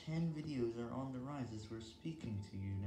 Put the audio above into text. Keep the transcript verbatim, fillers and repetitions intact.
ten videos are on the rise as we're speaking to you.